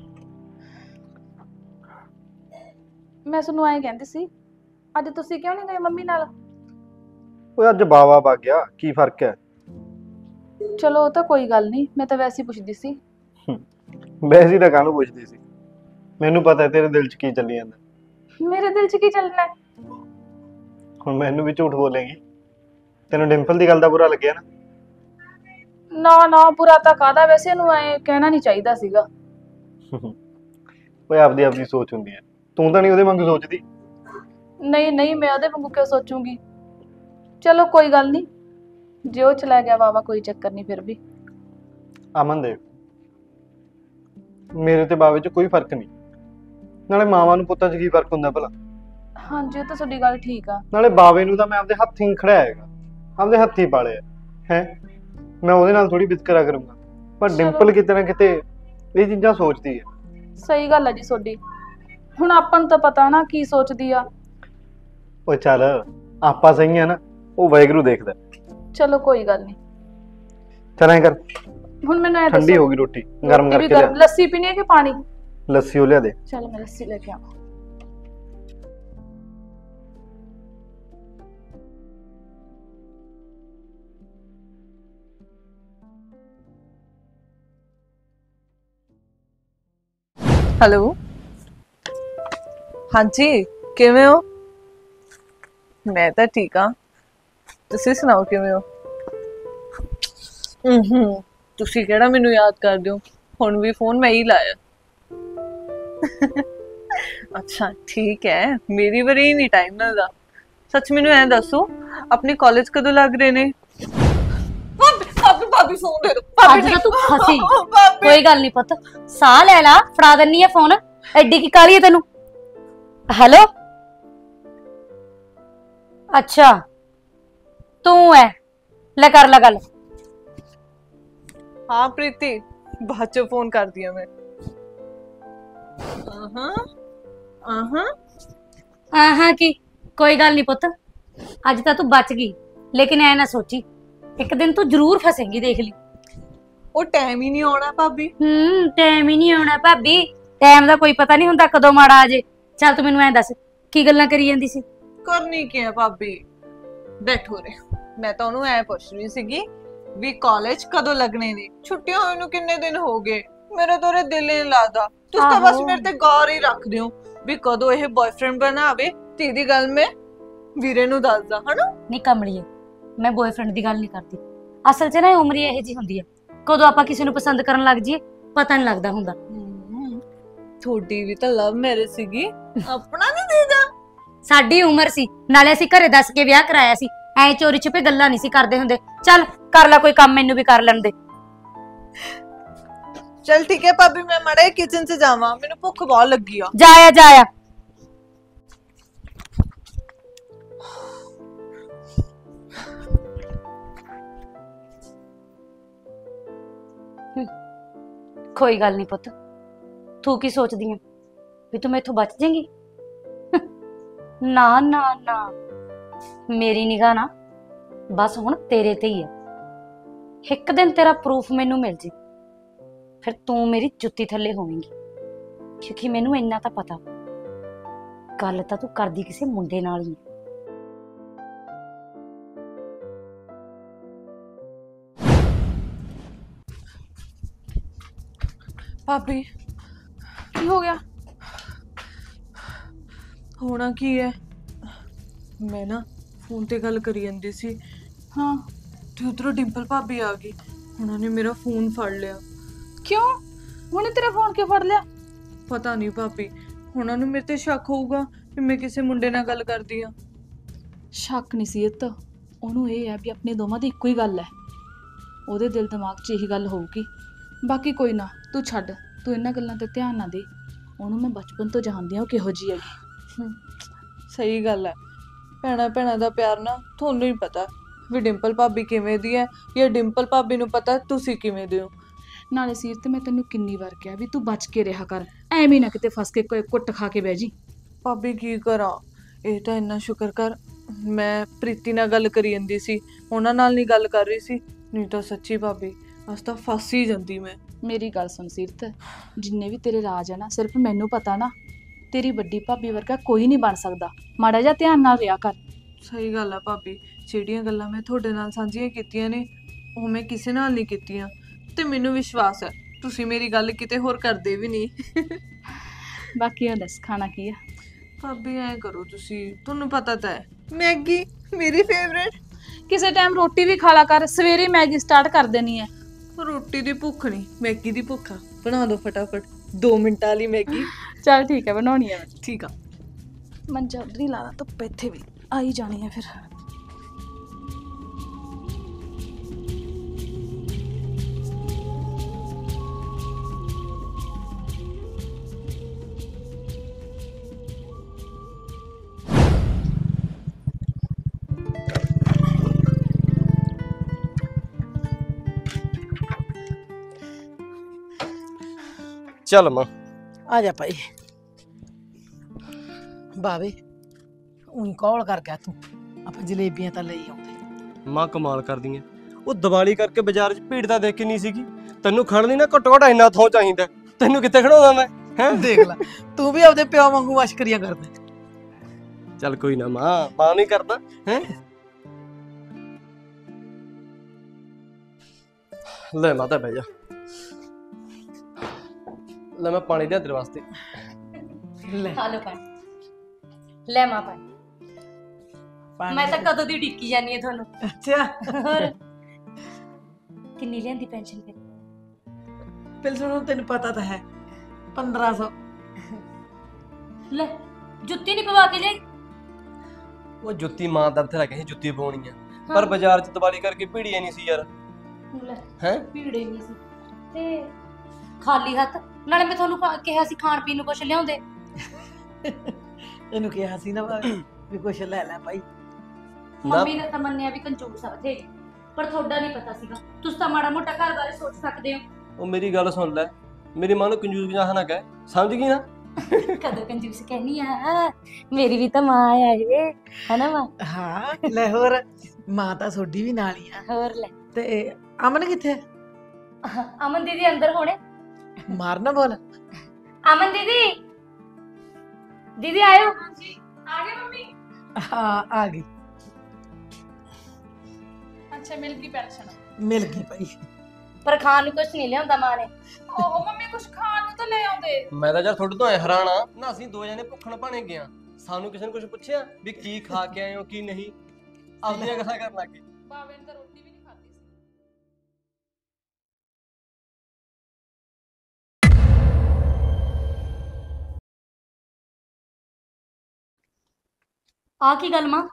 C: ਮੈਂ ਤੁਹਾਨੂੰ ਐਂ ਕਹਿੰਦੀ ਸੀ, ਅੱਜ ਤੁਸੀਂ ਕਿਉਂ ਨਹੀਂ ਗਏ ਮੰਮੀ ਨਾਲ?
H: ਓਏ ਅੱਜ ਬਾਵਾ ਵਗ ਗਿਆ, ਕੀ ਫਰਕ ਹੈ?
C: ਚਲੋ ਉਹ ਤਾਂ ਕੋਈ ਗੱਲ ਨਹੀਂ, ਮੈਂ ਤਾਂ ਵੈਸੇ ਹੀ ਪੁੱਛਦੀ ਸੀ।
H: ਵੈਸੇ ਤਾਂ ਕਾਹਨੂੰ ਪੁੱਛਦੀ ਸੀ, ਮੈਨੂੰ ਪਤਾ ਤੇਰੇ ਦਿਲ 'ਚ ਕੀ ਚੱਲੀ ਜਾਂਦਾ।
C: ਮੇਰੇ ਦਿਲ 'ਚ ਕੀ ਚੱਲਣਾ ਹੈ?
H: ਹੁਣ ਮੈਨੂੰ ਵੀ ਝੂਠ ਬੋਲੇਂਗੀ? ਤੈਨੂੰ ਡਿੰਪਲ ਦੀ ਗੱਲ ਦਾ ਬੁਰਾ ਲੱਗਿਆ ਨਾ?
C: ਨਾ ਨਾ ਬੁਰਾ ਤਾਂ ਕਾਹਦਾ, ਵੈਸੇ ਇਹਨੂੰ ਐ ਕਹਿਣਾ ਨਹੀਂ ਚਾਹੀਦਾ ਸੀਗਾ।
H: ਓਏ ਆਪਦੀ ਆਪਦੀ ਸੋਚ ਹੁੰਦੀ ਹੈ, ਤੂੰ ਤਾਂ ਨਹੀਂ ਉਹਦੇ ਵਾਂਗੂ ਸੋਚਦੀ।
C: ਨਹੀਂ ਨਹੀਂ ਮੈਂ ਉਹਦੇ ਵਾਂਗੂ ਕਿਉਂ ਸੋਚੂਗੀ। ਚਲੋ ਕੋਈ ਗੱਲ ਨਹੀਂ, ਜੇ ਉਹ ਚਲਾ ਗਿਆ ਵਾਵਾ ਕੋਈ ਚੱਕਰ ਨਹੀਂ। ਫਿਰ ਵੀ
H: ਅਮਨ ਦੇਖ, ਮੇਰੇ ਤੇ ਬਾਵੇ 'ਚ ਕੋਈ ਫਰਕ ਨਹੀਂ, ਨਾਲੇ ਮਾਵਾਂ ਨੂੰ ਪੁੱਤਾਂ 'ਚ ਕੀ ਫਰਕ ਹੁੰਦਾ ਭਲਾ?
C: ਹਾਂਜੀ ਉਹ ਤਾਂ ਤੁਹਾਡੀ ਗੱਲ ਠੀਕ ਆ।
H: ਨਾਲੇ ਬਾਵੇ ਨੂੰ ਤਾਂ ਮੈਂ ਆਪਦੇ ਹੱਥੀਂ ਖੜਾਇਆ ਹੈਗਾ, ਆਪਦੇ ਹੱਥੀਂ ਪਾਲਿਆ ਹੈ, ਮੈਂ ਉਹਦੇ ਨਾਲ ਥੋੜੀ ਵਿਤਕਰਾ ਕਰੂੰਗਾ। ਪਰ ਡਿੰਪਲ ਕਿਤੇ ਨਾ ਕਿਤੇ ਇਹ ਚੀਜ਼ਾਂ ਸੋਚਦੀ ਹੈ।
C: ਸਹੀ ਗੱਲ ਹੈ ਜੀ ਤੁਹਾਡੀ, ਹੁਣ ਆਪਾਂ ਨੂੰ ਤਾਂ ਪਤਾ ਨਾ ਕੀ ਸੋਚਦੀ ਆ।
H: ਓਏ ਚੱਲ ਆਪਾਂ ਸਹੀ ਆ ਨਾ,
G: ਉਹ ਵਾਹਿਗੁਰੂ ਦੇਖਦਾ।
C: ਚਲੋ ਕੋਈ ਗੱਲ ਨਹੀਂ।
H: ਚੱਲ ਐਂ ਕਰ,
C: ਹੁਣ ਮੈਨੂੰ ਇਹ
H: ਠੰਡੀ
C: ਦੱਸੋ
H: ਹੋ ਗਈ ਰੋਟੀ, ਗਰਮ
C: ਰੋਟੀ ਵੀ
H: ਕਰਕੇ
C: ਗਰਮ-
H: ਲਿਆ।
C: ਲੱਸੀ ਪੀਣੀ ਹੈ ਕਿ ਪਾਣੀ?
H: ਲੱਸੀ ਉਹ ਲਿਆ ਦੇ।
C: ਚਲ ਮੈਂ ਲੱਸੀ ਲੈ ਕੇ ਆਵਾਂ।
E: ਹੈਲੋ, ਹਾਂਜੀ ਕਿਵੇਂ ਹੋ? ਮੈਂ ਤਾਂ ਠੀਕ ਹਾਂ, ਤੁਸੀਂ ਸੁਣਾਓ ਕਿਵੇਂ ਹੋ? ਹੂੰ, ਤੁਸੀਂ ਕਿਹੜਾ ਮੈਨੂੰ ਯਾਦ ਕਰਦੇ ਹੋ? ਹੁਣ ਵੀ ਫੋਨ ਮੈਂ ਹੀ ਲਾਇਆ। ਅੱਛਾ ਠੀਕ ਹੈ, ਮੇਰੀ ਵਾਰੀ ਹੀ ਨਹੀਂ ਟਾਈਮ ਮਿਲਦਾ। ਸੱਚ ਮੈਨੂੰ ਐਂ ਦੱਸੋ, ਆਪਣੇ ਕਾਲਜ ਕਦੋਂ ਲੱਗ ਰਹੇ ਨੇ? ਭਾਬੀ ਭਾਬੀ ਫੋਨ ਦੇ ਦੋ।
D: ਅੱਜ ਤਾਂ ਤੂੰ ਫਸੀ। ਕੋਈ ਗੱਲ ਨਹੀਂ ਪੁੱਤ, ਸਾਹ ਲੈ ਲਾ, ਫੜਾ ਦਿੰਨੀ ਆ ਫੋਨ। ਐਡੀ ਕੀ ਕਾਲੀ ਹੈ ਤੈਨੂੰ? ਹੈਲੋ, ਅੱਛਾ ਤੂੰ ਐ, ਲੈ ਕਰ ਲੈ ਗੱਲ।
E: हाँ प्रीति, बाद चो फोन कर दिया मैं। आहा, आहा।
D: ਆਹਾਂ ਕੀ, ਕੋਈ ਗੱਲ ਨਹੀਂ ਪੁੱਤ, ਅੱਜ ਤਾਂ ਤੂੰ ਬਚ ਗਈ। ਲੇਕਿਨ ਐ ਨਾ ਸੋਚੀ, ਇੱਕ ਦਿਨ ਤੂੰ ਜ਼ਰੂਰ ਫਸੇਂਗੀ, ਦੇਖ ਲਈ।
E: ਉਹ ਟਾਈਮ ਹੀ ਨਹੀਂ ਆਉਣਾ ਭਾਬੀ।
D: ਹੂੰ, ਟਾਈਮ ਹੀ ਨਹੀਂ ਆਉਣਾ ਭਾਬੀ। ਟਾਈਮ ਦਾ ਕੋਈ ਪਤਾ ਨਹੀਂ ਹੁੰਦਾ ਕਦੋਂ ਮਾੜਾ ਆ ਜੇ। ਚੱਲ ਤੂੰ ਮੈਨੂੰ ਐਂ ਦੱਸ, ਕੀ ਗੱਲਾਂ ਕਰੀ ਜਾਂਦੀ ਸੀ?
E: ਕਰਨੀ ਕੀ ਹੈ ਭਾਬੀ, ਬੈਠੋ ਰੇ। ਮੈਂ ਤਾਂ ਉਹਨੂੰ ਐ ਪੁੱਛ ਰਹੀ ਸੀਗੀ ਵੀ ਕਾਲਜ ਕਦੋਂ ਲੱਗਣੇ ਨੇ? ਛੁੱਟੀਆਂ ਹੋਏ ਨੂੰ ਕਿੰਨੇ ਦਿਨ ਹੋ ਗਏ, ਮੇਰਾ ਤਾਂ ਉਹਦੇ ਦਿਲ ਨਹੀਂ ਲੱਗਦਾ। ਤੁਸੀਂ ਤਾਂ ਬਸ ਮੇਰੇ ਤੇ ਗੌਰ ਹੀ ਰੱਖਦੇ ਹੋ ਵੀ ਕਦੋਂ ਇਹ ਬॉयਫ੍ਰੈਂਡ ਬਣਾਵੇ ਤੇ ਇਹਦੀ ਗੱਲ ਮੈਂ ਵੀਰੇ ਨੂੰ ਦੱਸਦਾ, ਹਨਾ?
D: ਨਹੀਂ ਕਮਲੀਏ, ਮੈਂ ਬॉयਫ੍ਰੈਂਡ ਦੀ ਗੱਲ ਨਹੀਂ ਕਰਦੀ। ਅਸਲ 'ਚ ਨਾ ਉਮਰ ਹੀ ਇਹੋ ਜਿਹੀ ਹੁੰਦੀ ਆ, ਕਦੋਂ ਆਪਾਂ ਕਿਸੇ ਨੂੰ ਪਸੰਦ ਕਰਨ ਲੱਗ ਜਾਈਏ ਪਤਾ ਨਹੀਂ ਲੱਗਦਾ ਹੁੰਦਾ।
E: ਥੋੜੀ ਵੀ ਤਾਂ ਲਵ ਮੈਰਿਜ ਸੀਗੀ, ਆਪਣਾ ਨਹੀਂ ਦੇਦਾ।
D: ਸਾਡੀ ਉਮਰ ਸੀ, ਨਾਲੇ ਅਸੀਂ ਘਰੇ ਦੱਸ ਕੇ ਵਿਆਹ ਕਰਾਇਆ ਸੀ। ਐ ਚੋਰੀ ਛੁਪੇ ਗੱਲਾਂ ਨਹੀਂ ਸੀ ਕਰਦੇ ਹੁੰਦੇ। ਚੱਲ ਕਰ ਲੈ ਕੋਈ ਕੰਮ, ਮੈਨੂੰ ਵੀ ਕਰ ਲੈਣ ਦੇ।
E: चल ठीक है भाभी, मैं मड़े किचन से जावा, मेनू भुख बहुत लगी आ।
D: जाया जाया। कोई गल नहीं पुत, तू की सोचदी है भी तू मैथों बच जाएगी? ना ना ना, मेरी निगाह ना बस हुण तेरे ते ही है। एक दिन तेरा प्रूफ मैनू मिल जे, फिर तू मेरी जुत्ती थले होवेंगी। क्योंकि मैनू इन्ना तां पता, गल तां तू करदी किसी मुंडे नाल ही।
E: भाभी
C: की हो गया?
E: होना की है, मैं ना फोन ते गल करी जांदी सी।
C: हाँ
E: ते उधरों डिंपल भाभी आ गई, उन्होंने मेरा फोन फड़ लिया।
C: क्यों? उन्हें तेरा फोन क्यों फड़ लिया?
E: पता नहीं भाभी, उन्होंने मेरे ते शक होगा कि मैं किसी मुंडे नाल गल करदी हां।
C: शक नहीं सी इत्त, ओनू ये है भी अपने दोवां दी इक्को ही गल है। ओहदे दिल दिमाग च यही गल होगी। बाकी कोई ना, तू छड्ड, तू इन्हां गल्लां ते ध्यान ना दे। ओनू मैं बचपन तो जानदी हां किहो जी हैगी।
E: सही गल है, भैणा भैणा दा प्यार ना थोनू ही पता भी डिंपल भाभी किवें दी है, या डिंपल भाभी नू पता तुसी किवें दे हो।
C: नाले सीर ते मैं तेनू किन्नी बार कहा भी तू बच के रहा कर, एवें ना किते फस के कोई कुट खा के बह जी।
E: भाभी की करा, ये तो इन्ना शुक्र कर मैं प्रीति नाल गल करी जांदी सी, उन्हां नाल नहीं गल कर रही सी, नहीं तो सच्ची भाभी अस तां फस ही जांदी मैं।
C: मेरी गल सुन सीरत, जिन्ने भी तेरे राज है ना, सिर्फ मैनू पता ना, तेरी बड्डी भाभी वर्गा कोई नहीं बन सकदा। माड़ा जा ध्यान नाल रहा कर।
E: सही गल है भाभी, ਜਿਹੜੀਆਂ ਗੱਲਾਂ मैं ਤੁਹਾਡੇ ਨਾਲ ਸਾਂਝੀਆਂ ਕੀਤੀਆਂ ਨੇ ਉਹ मैं ਕਿਸੇ ਨਾਲ ਨਹੀਂ ਕੀਤੀਆਂ, ਤੇ ਮੈਨੂੰ ਵਿਸ਼ਵਾਸ ਹੈ ਤੁਸੀਂ ਮੇਰੀ ਗੱਲ ਕਿਤੇ ਹੋਰ ਕਰਦੇ ਵੀ ਨਹੀਂ।
C: ਬਾਕੀ ਇਹ ਦੱਸ ਖਾਣਾ ਕੀ ਹੈ?
E: ਭਾਬੀ ਐ ਕਰੋ ਤੁਸੀਂ, ਤੁਹਾਨੂੰ ਪਤਾ ਤਾਂ ਹੈ ਮੈਗੀ ਮੇਰੀ ਫੇਵਰੇਟ।
C: ਕਿਸੇ ਟਾਈਮ ਰੋਟੀ ਵੀ ਖਾ ਲਾ ਕਰ, ਸਵੇਰੇ ਮੈਗੀ ਸਟਾਰਟ ਕਰ ਦੇਣੀ ਹੈ।
E: ਰੋਟੀ ਦੀ ਭੁੱਖ ਨਹੀਂ, ਮੈਗੀ ਦੀ ਭੁੱਖ ਆ। ਬਣਾ ਦਿਓ ਫਟਾਫਟ, ਦੋ ਮਿੰਟਾਂ ਵਾਲੀ ਮੈਗੀ।
C: ਚੱਲ ਠੀਕ ਹੈ, ਬਣਾਉਣੀ ਹੈ।
E: ਠੀਕ ਆ,
C: ਮੰਜਾ ਉਧਰ ਹੀ ਲਾ ਲਾ, ਧੁੱਪ ਇੱਥੇ ਵੀ ਆਈ ਜਾਣੀ ਹੈ ਫਿਰ।
G: ਚੱਲ ਮਾਂ
F: ਆ ਜਾ ਭਾਈ। ਬਾਵੇ ਉਹੀ ਕੌਲ ਕਰ ਗਿਆ ਤੂੰ, ਆਪਾਂ ਜਲੇਬੀਆਂ ਤਾਂ ਲਈ ਆਉਂਦੇ।
G: ਮਾਂ ਕਮਾਲ ਕਰਦੀ ਐ। ਉਹ ਦੀਵਾਲੀ ਕਰਕੇ ਬਾਜ਼ਾਰ 'ਚ ਭੀੜ ਤਾਂ ਦੇਖੀ ਨਹੀਂ ਸੀਗੀ। ਤੈਨੂੰ ਖੜਨ ਲਈ ਨਾ ਘੱਟੋ ਘੱਟ ਇੰਨਾ ਥਾਂ ਚਾਹੀਦਾ। ਤੈਨੂੰ ਕਿੱਥੇ ਖੜਾਉਂਦਾ ਮੈਂ ਹੈ?
F: ਦੇਖ ਲੈ ਤੂੰ ਵੀ ਆਪਦੇ ਪਿਓ ਵਾਂਗੂ ਮਸ਼ਕਰੀਆਂ ਕਰਦਾ।
G: ਚੱਲ ਕੋਈ ਨਾ ਮਾਂ, ਮਾਂ ਨਹੀਂ ਕਰਦਾ ਹੈ। ਲੈ ਮਾਤਾ ਬਹਿ ਜਾ। ਲੈ ਮੈਂ ਪਾਣੀ ਲਿਆ ਤੇਰੇ ਵਾਸਤੇ।
F: ਲੈ
D: ਆ ਲਓ ਪਾਣੀ। ਲੈ ਮਾਂ ਪਾਣੀ। ਮੈਂ ਤਾਂ ਕਦੋਂ ਦੀ ਡਿੱਕੀ ਜਾਨੀ ਹੈ ਤੁਹਾਨੂੰ।
F: ਅੱਛਾ
D: ਹੋਰ ਕਿੰਨੀ ਲੈਂਦੀ ਪੈਨਸ਼ਨ ਫਿਰ?
F: ਪੈਨਸ਼ਨ ਹੁਣ ਤੈਨੂੰ ਪਤਾ ਤਾਂ ਹੈ ਪੰਦਰਾਂ ਸੌ।
D: ਲੈ ਜੁੱਤੀ ਨਹੀਂ ਪਵਾ ਕੇ ਜਾਈ?
G: ਉਹ ਜੁੱਤੀ ਮਾਂ ਦਾ ਬਥੇਰਾ ਕਹੀ ਜੁੱਤੀ ਪਾਉਣੀ ਆ, ਪਰ ਬਾਜ਼ਾਰ 'ਚ ਦੀਵਾਲੀ ਕਰਕੇ ਭੀੜੀ ਨਹੀਂ ਸੀ ਯਾਰ।
D: ਲੈ
G: ਹੈ
D: ਭੀੜੇ ਨਹੀਂ ਸੀ ਤੇ ਖਾਲੀ ਹੱਥ। ਨਾਲੇ ਮੈਂ ਤੁਹਾਨੂੰ ਖਾ- ਕਿਹਾ ਸੀ ਖਾਣ ਪੀਣ ਨੂੰ ਕੁਝ ਲਿਆਉਂਦੇ।
F: ਇਹਨੂੰ ਕਿਹਾ ਸੀ ਨਾ ਭਾਵੇਂ ਵੀ ਕੁਛ ਲੈ ਲੈ ਭਾਈ।
D: ਮੰਮੀ ਨੇ ਤਾਂ ਮੰਨਿਆ ਵੀ ਕੰਜੂਸ ਆ ਬਥੇਰੀ, ਪਰ ਤੁਹਾਡਾ ਨਹੀਂ ਪਤਾ ਸੀਗਾ। ਤੁਸੀਂ ਤਾਂ ਮਾੜਾ ਮੋਟਾ ਘਰ ਬਾਰੇ ਸੋਚ ਸਕਦੇ ਹੋ।
G: ਉਹ ਮੇਰੀ ਗੱਲ ਸੁਣ ਲੈ, ਮੇਰੀ ਮਾਂ ਨੂੰ ਕੰਜੂਸ ਪੰਜਾਹ ਨਾ ਕਹਿ, ਸਮਝ ਗਈ ਨਾ?
D: ਕਦੋਂ ਕੰਜੂਸ ਕਹਿਨੀ ਆ? ਮੇਰੀ ਵੀ ਤਾਂ ਮਾਂ ਆ ਇਹ, ਹਨਾ ਮਾਂ?
F: ਹਾਂ ਲੈ ਹੋਰ ਮਾਂ ਤਾਂ ਤੁਹਾਡੀ ਵੀ ਨਾਲ ਹੀ ਆ।
D: ਹੋਰ ਲੈ।
F: ਤੇ ਅਮਨ ਕਿੱਥੇ?
D: ਅਮਨ ਦੀਦੀ ਅੰਦਰ ਹੋਣੇ।
F: ਮਾਰ ਨਾ ਬੋਲ।
D: ਅਮਨ ਦੀਦੀ, ਦੀਦੀ ਆਇਓ। ਹਾਂਜੀ ਆ ਗਏ ਮੰਮੀ।
F: ਹਾਂ ਆ ਗਈ।
C: ਅੱਛਾ ਮਿਲ ਗਈ ਪੈਨਸ਼ਨ?
F: ਮਿਲ ਗਈ ਭਾਈ।
D: ਪਰ ਖਾਣ ਨੂੰ ਕੁਝ ਨਹੀਂ ਲਿਆਉਂਦਾ ਮਾਂ ਨੇ।
C: ਓਹੋ ਮੰਮੀ ਕੁਝ ਖਾਣ ਨੂੰ ਤਾਂ ਲੈ ਆਉਂਦੇ।
G: ਮੈਂ ਤਾਂ ਯਾਰ ਤੁਹਾਡੇ ਤੋਂ ਐ ਹੈਰਾਨ ਆ ਨਾ। ਅਸੀਂ ਦੋ ਜਣੇ ਭੁੱਖਣ ਭਾਣੇ ਗਿਆ, ਸਾਨੂੰ ਕਿਸੇ ਨੇ ਕੁਝ ਪੁੱਛਿਆ ਵੀ ਕੀ ਖਾ ਕੇ ਆਏ ਹੋ ਕੀ ਨਹੀਂ? ਆਪਣੀਆਂ ਗੱਲਾਂ ਕਰਨ ਲੱਗੇ।
C: ਬਾਵੇ ਨੇ ਤਾਂ ਰੋਟੀ ਵੀ ਨਹੀਂ ਖਾਧੀ ਸੀ।
D: ਆ ਕੀ ਗੱਲ ਮਾਂ?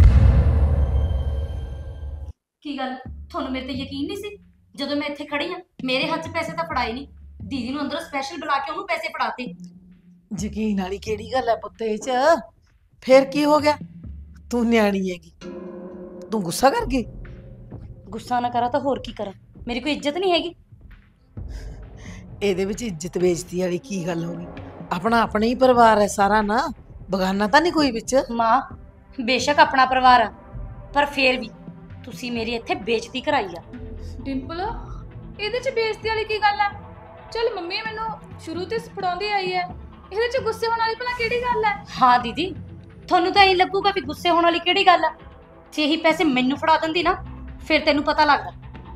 D: ਕੀ ਗੱਲ ਤੁਹਾਨੂੰ ਮੇਰੇ ਤੇ ਯਕੀਨ ਨਹੀਂ ਸੀ ਜਦੋਂ ਮੈਂ ਇੱਥੇ ਖੜੀ ਆ? ਮੇਰੇ ਹੱਥ 'ਚ ਪੈਸੇ ਤਾਂ ਫੜਾਏ ਨਹੀਂ। ਦੀਦੀ ਨੂੰ ਅੰਦਰੋਂ ਸਪੈਸ਼ਲ ਬੁਲਾ ਕੇ ਉਹਨੂੰ ਪੈਸੇ ਫੜਾਤੇ।
F: ਯਕੀਨ ਵਾਲੀ ਕਿਹੜੀ ਗੱਲ ਹੈ ਪੁੱਤ ਇਹ ਚ? ਫੇਰ ਕੀ ਹੋ ਗਿਆ? ਤੂੰ ਨਿਆਣੀ ਹੈਗੀ, ਤੂੰ ਗੁੱਸਾ ਕਰ ਗਈ?
D: ਗੁੱਸਾ ਨਾ ਕਰਾਂ ਤਾਂ ਹੋਰ ਕੀ ਕਰਾਂ? ਮੇਰੀ ਕੋਈ ਇੱਜ਼ਤ ਨਹੀਂ ਹੈਗੀ?
F: ਇਹਦੇ ਵਿੱਚ ਇੱਜ਼ਤ ਬੇਇੱਜ਼ਤੀ ਵਾਲੀ ਕੀ ਗੱਲ ਹੋ ਗਈ? ਆਪਣਾ ਆਪਣਾ ਹੀ ਪਰਿਵਾਰ ਹੈ ਸਾਰਾ ਨਾ, ਬਗਾਨਾ ਤਾਂ ਨਹੀਂ ਕੋਈ ਵਿੱਚ।
D: ਮਾਂ ਬੇਸ਼ੱਕ ਆਪਣਾ ਪਰਿਵਾਰ ਆ, ਪਰ ਫੇਰ ਵੀ ਤੁਸੀਂ ਮੇਰੀ ਇੱਥੇ ਬੇਇੱਜ਼ਤੀ ਕਰਾਈ ਆ।
C: ਡਿੰਪਲ ਇਹਦੇ ਚ ਬੇਇੱਜ਼ਤੀ ਵਾਲੀ ਕੀ ਗੱਲ ਆ? ਚਲ ਮੰਮੀ ਮੈਨੂੰ ਸ਼ੁਰੂ ਤੋਂ ਫੜਾਉਂਦੀ ਆਈ ਹੈ, ਇਹਦੇ ਚ ਗੁੱਸੇ ਹੋਣ ਵਾਲੀ ਭਲਾ ਕਿਹੜੀ ਗੱਲ ਹੈ?
D: ਹਾਂ ਦੀਦੀ, ਤੁਹਾਨੂੰ ਤਾਂ ਇਹ ਲੱਗੂਗਾ ਵੀ ਗੁੱਸੇ ਹੋਣ ਵਾਲੀ ਕਿਹੜੀ ਗੱਲ ਆ। ਜੇ ਇਹੀ ਪੈਸੇ ਮੈਨੂੰ ਫੜਾ ਦਿੰਦੀ ਨਾ ਫਿਰ ਤੈਨੂੰ ਪਤਾ ਲੱਗਦਾ।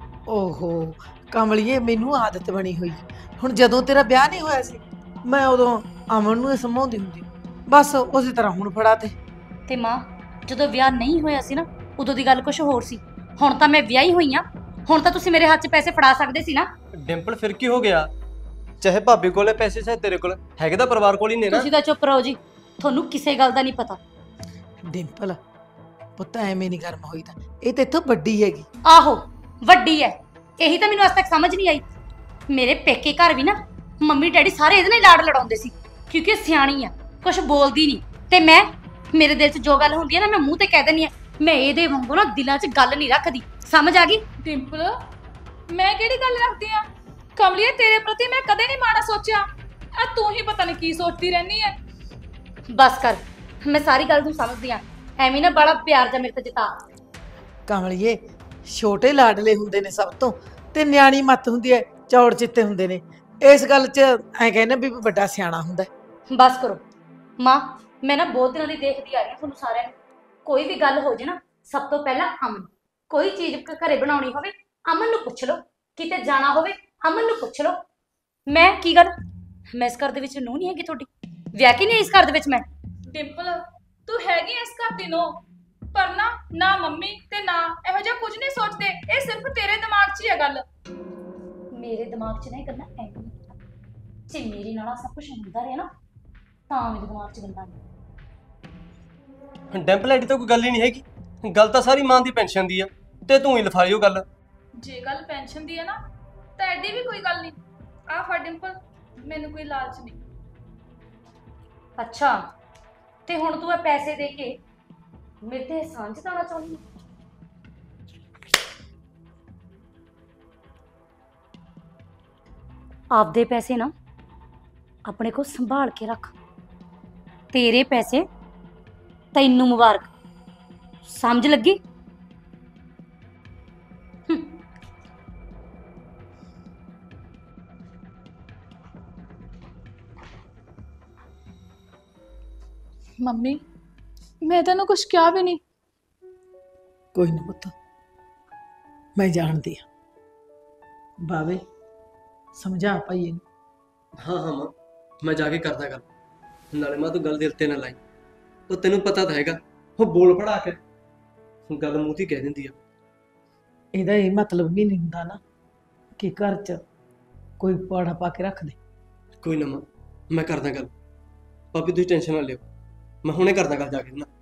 F: ਓਹੋ ਕਮਲੀਏ, ਮੈਨੂੰ ਆਦਤ ਬਣੀ ਹੋਈ। ਹੁਣ ਜਦੋਂ ਤੇਰਾ ਵਿਆਹ ਨਹੀਂ ਹੋਇਆ ਸੀ ਮੈਂ ਉਦੋਂ ਅਮਨ ਨੂੰ ਸਮਝਾਉਂਦੀ ਹੁੰਦੀ, ਬਸ ਉਸੇ ਤਰ੍ਹਾਂ ਹੁਣ ਫੜਾ ਤੇ।
D: ਤੇ ਮਾਂ ਜਦੋਂ ਵਿਆਹ ਨਹੀਂ ਹੋਇਆ ਸੀ ਨਾ ਉਦੋਂ ਦੀ ਗੱਲ ਕੁਝ ਹੋਰ ਸੀ। ਹੁਣ ਤਾਂ ਮੈਂ ਵਿਆਹੀ ਹੋਈ ਆ, ਹੁਣ ਤਾਂ ਤੁਸੀਂ ਮੇਰੇ ਹੱਥ 'ਚ ਪੈਸੇ ਫੜਾ ਸਕਦੇ ਸੀ ਨਾ।
G: ਡਿੰਪਲ ਫਿਰ ਕੀ ਹੋ ਗਿਆ? ਚਾਹੇ ਭਾਬੀ ਕੋਲੇ ਪੈਸੇ ਚਾਹੇ ਤੇਰੇ ਕੋਲ ਹੈਗੇ ਤਾਂ ਪਰਿਵਾਰ ਕੋਲ ਹੀ ਨੇ ਨਾ।
D: ਤੁਸੀਂ ਤਾਂ ਚੁੱਪ ਰਹੋ ਜੀ, ਤੁਹਾਨੂੰ ਕਿਸੇ ਗੱਲ ਦਾ ਨਹੀਂ ਪਤਾ।
F: ਡਿੰਪਲ ਪੁੱਤ ਐਵੇਂ ਨਹੀਂ ਗਰਮ ਹੋਈ ਤਾਂ, ਇਹ ਤੇ ਇੱਥੋਂ ਵੱਡੀ ਹੈਗੀ।
D: ਆਹੋ ਵੱਡੀ ਐ, ਇਹੀ ਤਾਂ ਮੈਨੂੰ ਅੱਜ ਤੱਕ ਸਮਝ ਨਹੀਂ ਆਈ। ਮੇਰੇ ਪੇਕੇ ਘਰ ਵੀ ਨਾ ਮੰਮੀ ਡੈਡੀ ਸਾਰੇ ਇਹਦੇ ਨਾਲ ਲਾੜ ਲੜਾਉਂਦੇ ਸੀ, ਕਿਉਂਕਿ ਇਹ ਸਿਆਣੀ ਆ, ਕੁਝ ਬੋਲਦੀ ਨਹੀਂ। ਤੇ ਮੈਂ ਮੇਰੇ ਦਿਲ 'ਚ ਜੋ ਗੱਲ ਹੁੰਦੀ ਹੈ ਨਾ ਮੈਂ ਮੂੰਹ ਤੇ ਕਹਿ ਦਿੰਦੀ ਆ। ਮੈਂ ਇਹਦੇ ਵਾਂਗੂ ਨਾ ਦਿਲਾਂ 'ਚ ਗੱਲ ਨਹੀਂ ਰੱਖਦੀ, ਸਮਝ ਆ ਗਈ?
C: ਡਿੰਪਲ ਮੈਂ ਕਿਹੜੀ ਗੱਲ ਰੱਖਦੀ ਆ? ਕਮਲੀਏ ਤੇਰੇ ਪ੍ਰਤੀ ਮੈਂ ਕਦੇ ਨਹੀਂ ਮਾੜਾ ਸੋਚਿਆ, ਆ ਤੂੰ ਹੀ ਪਤਾ ਨਹੀਂ ਕੀ ਸੋਚਦੀ ਰਹਿਨੀ ਐ।
D: ਬਸ ਕਰ, ਮੈਂ ਸਾਰੀ ਗੱਲ ਨੂੰ ਸਮਝਦੀ ਆ, ਐਵੇਂ ਨਾ ਬੜਾ ਪਿਆਰ ਜਾ ਮੇਰੇ ਤੇ ਜਤਾ।
F: ਕਮਲੀਏ ਛੋਟੇ ਲਾਡਲੇ ਹੁੰਦੇ ਨੇ ਸਭ ਤੋਂ, ਤੇ ਨਿਆਣੀ ਮੱਤ ਹੁੰਦੀ ਹੈ, ਚੌੜ ਚਿੱਤੇ ਹੁੰਦੇ ਨੇ। ਇਸ ਗੱਲ 'ਚ ਐ ਕਹਿੰਦੇ ਵੀ ਵੱਡਾ ਸਿਆਣਾ ਹੁੰਦਾ।
D: ਬਸ ਕਰੋ ਮਾਂ, ਮੈਂ ਨਾ ਬਹੁਤ ਦਿਨਾਂ ਦੀ ਦੇਖਦੀ ਆ ਰਹੀ ਹਾਂ ਤੁਹਾਨੂੰ ਸਾਰਿਆਂ ਨੂੰ। ਕੋਈ ਵੀ ਗੱਲ ਹੋ ਜੇ ਨਾ ਸਭ ਤੋਂ ਪਹਿਲਾਂ ਅਮਨ, ਕੋਈ ਚੀਜ਼ ਘਰੇ ਬਣਾਉਣੀ ਹੋਵੇ ਅਮਨ ਨੂੰ ਪੁੱਛ ਲਓ, ਕਿਤੇ ਜਾਣਾ ਹੋਵੇ ਅਮਨ ਨੂੰ ਪੁੱਛ ਲਓ। ਮੈਂ ਕੀ ਗੱਲ, ਮੈਂ ਇਸ ਘਰ ਦੇ ਵਿੱਚ ਨੂੰਹ ਨਹੀਂ ਹੈਗੀ ਤੁਹਾਡੀ? ਵਿਆਹ ਕੀ ਨਹੀਂ ਇਸ ਘਰ ਦੇ ਵਿੱਚ ਮੈਂ?
C: ਡਿੰਪਲ ਤੂੰ ਹੈਗੀ ਇਸ ਘਰ ਦੀ ਨੂੰਹ, ਪਰ ਨਾ ਨਾ ਮੰਮੀ ਤੇ ਨਾ ਇਹੋ ਜਿਹਾ ਕੁਝ ਨਹੀਂ ਸੋਚਦੇ। ਇਹ ਸਿਰਫ ਤੇਰੇ ਦਿਮਾਗ 'ਚ ਹੀ ਹੈ ਗੱਲ।
D: ਮੇਰੇ ਦਿਮਾਗ 'ਚ ਨਹੀਂ ਕਰਨਾ ਐਵੇਂ ਨਹੀਂ। ਜੇ ਮੇਰੇ ਨਾਲ ਸਭ ਕੁਝ ਹੁੰਦਾ ਰਿਹਾ ਨਾ ਤਾਂ ਮੇਰੇ ਦਿਮਾਗ 'ਚ ਗੱਲਾਂ ਨਹੀਂ।
G: ਡਿੰਪਲ ਐਡੀ ਤਾਂ ਕੋਈ ਗੱਲ ਹੀ ਨਹੀਂ ਹੈਗੀ, ਗੱਲ ਤਾਂ ਸਾਰੀ ਮਾਂ ਦੀ ਪੈਨਸ਼ਨ ਦੀ ਆ ਤੇ ਤੂੰ ਹੀ ਲਿਫਾਈਓ ਗੱਲ।
C: ਜੇ ਗੱਲ ਪੈਨਸ਼ਨ ਦੀ ਹੈ ਨਾ ਤਾਂ ਐਡੀ ਵੀ ਕੋਈ ਗੱਲ ਨਹੀਂ। ਆ ਫੜ ਡਿੰਪਲ, ਮੈਨੂੰ ਕੋਈ ਲਾਲਚ ਨਹੀਂ।
D: ਅੱਛਾ, ਤੇ ਹੁਣ ਤੂੰ ਇਹ ਪੈਸੇ ਦੇ ਕੇ ਮੇਰੇ ਤੇ ਅਹਿਸਾਨ ਜਤਾਉਣਾ ਚਾਹੁੰਦੀ ਹੈ? ਆਪਦੇ ਪੈਸੇ ਨਾ ਆਪਣੇ ਕੋਲ ਸੰਭਾਲ ਕੇ ਰੱਖ। ਤੇਰੇ ਪੈਸੇ ਤੈਨੂੰ ਮੁਬਾਰਕ, ਸਮਝ ਲੱਗੀ?
C: ਮੰਮੀ ਮੈਂ ਤੈਨੂੰ ਕੁਝ ਕਿਹਾ ਵੀ ਨਹੀਂ।
F: ਕੋਈ ਨਾ ਪੁੱਤ, ਮੈਂ ਜਾਣਦੀ ਆ। ਬਾਵੇ ਸਮਝਾ ਭਾਈ ਇਹਨੂੰ।
G: ਹਾਂ ਹਾਂ ਮਾਂ, ਮੈਂ ਜਾ ਕੇ ਕਰਦਾ ਗੱਲ। ਨਾਲੇ ਮਾਂ ਤੂੰ ਗੱਲ ਦਿਲ ਤੇ ਨਾ ਲਾਈ, ਉਹ ਤੈਨੂੰ ਪਤਾ ਤਾਂ ਹੈਗਾ ਉਹ ਬੋਲ ਪੜਾ ਕੇ ਗੱਲ ਮੂੰਹ ਤੇ ਕਹਿ ਦਿੰਦੀ ਆ।
F: ਇਹਦਾ ਇਹ ਮਤਲਬ ਵੀ ਨਹੀਂ ਹੁੰਦਾ ਨਾ ਕਿ ਘਰ 'ਚ ਕੋਈ ਪਾੜਾ ਪਾ ਕੇ ਰੱਖ ਦੇ।
G: ਕੋਈ ਨਾ ਮਾਂ, ਮੈਂ ਕਰਦਾ ਗੱਲ। ਭਾਬੀ ਤੁਸੀਂ ਟੈਨਸ਼ਨ ਨਾ ਲਿਓ, ਮੈਂ ਹੁਣੇ ਕਰਦਾ ਗੱਲ ਜਾ ਕੇ ਨਾ।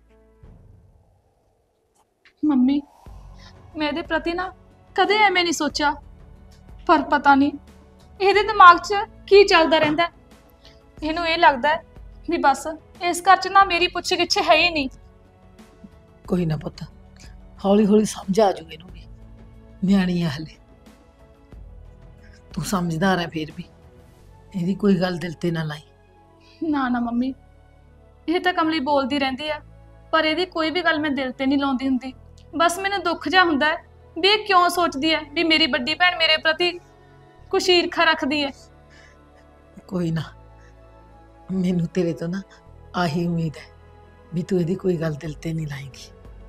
C: ਮੰਮੀ ਮੈਂ ਇਹਦੇ ਪ੍ਰਤੀ ਨਾ ਕਦੇ ਐਵੇਂ ਨਹੀਂ ਸੋਚਿਆ, ਪਰ ਪਤਾ ਨਹੀਂ ਇਹਦੇ ਦਿਮਾਗ 'ਚ ਕੀ ਚੱਲਦਾ ਰਹਿੰਦਾ। ਇਹਨੂੰ ਇਹ ਲੱਗਦਾ ਹੈ ਵੀ ਬਸ ਇਸ ਘਰ 'ਚ ਨਾ ਮੇਰੀ ਪੁੱਛ ਗਿੱਛ ਹੈ ਹੀ ਨਹੀਂ।
F: ਕੋਈ ਨਾ ਪੁੱਤ, ਹੌਲੀ ਹੌਲੀ ਸਮਝ ਆ ਜੂ ਇਹਨੂੰ ਵੀ, ਨਿਆਣੀ ਆ ਹਲੇ। ਤੂੰ ਸਮਝਦਾਰ ਹੈ ਫਿਰ ਵੀ, ਇਹਦੀ ਕੋਈ ਗੱਲ ਦਿਲ ਤੇ ਨਾ ਲਾਈ।
C: ਨਾ ਨਾ ਮੰਮੀ, ਇਹ ਤਾਂ ਕਮਲੀ ਬੋਲਦੀ ਰਹਿੰਦੀ ਆ, ਪਰ ਇਹਦੀ ਕੋਈ ਵੀ ਗੱਲ ਮੈਂ ਦਿਲ ਤੇ ਨਹੀਂ ਲਾਉਂਦੀ ਹੁੰਦੀ। ਬਸ ਮੈਨੂੰ ਦੁੱਖ ਜਿਹਾ ਹੁੰਦਾ ਹੈ ਵੀ ਇਹ ਕਿਉਂ ਸੋਚਦੀ ਹੈ ਵੀ ਮੇਰੀ ਵੱਡੀ ਭੈਣ ਮੇਰੇ ਪ੍ਰਤੀ ਕੁਛ ਈਰਖਾ ਰੱਖਦੀ ਹੈ।
F: ਕੋਈ ਨਾ, ਮੈਨੂੰ ਤੇਰੇ ਤੋਂ ਨਾ ਆਹੀ ਉਮੀਦ ਹੈ ਵੀ ਤੂੰ ਇਹਦੀ ਕੋਈ ਗੱਲ ਦਿਲ ਤੇ ਨਹੀਂ ਲਾਏਗੀ।